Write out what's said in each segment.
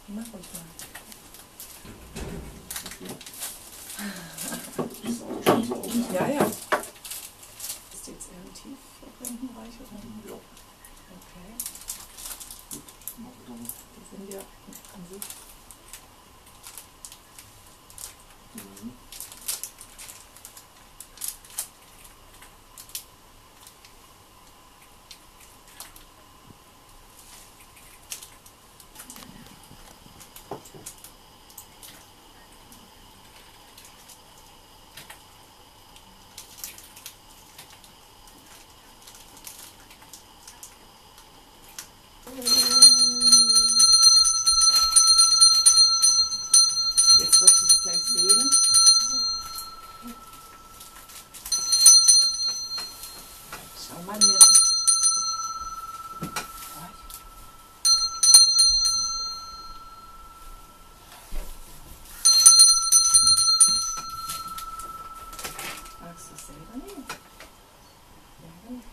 Mach ruhig mal. Das ist auch schon so aus. Ja, ja. Ist jetzt eher im Tiefbrinkenbereich oder? Ja. Okay. Mach wieder mal. Die sind ja an sich. Mhm. Jetzt wirst du es gleich sehen. Schau mal hier. Magst du es selber nehmen? Ja, genau.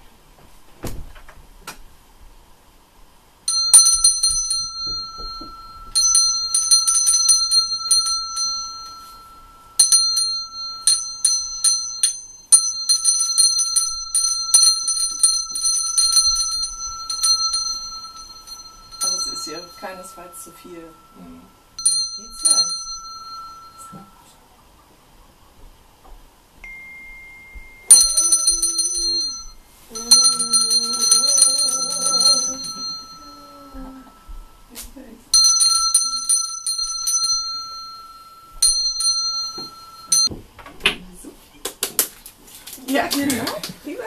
Aber es ist ja keinesfalls zu viel. Mhm. Jetzt gleich. Ja, genau.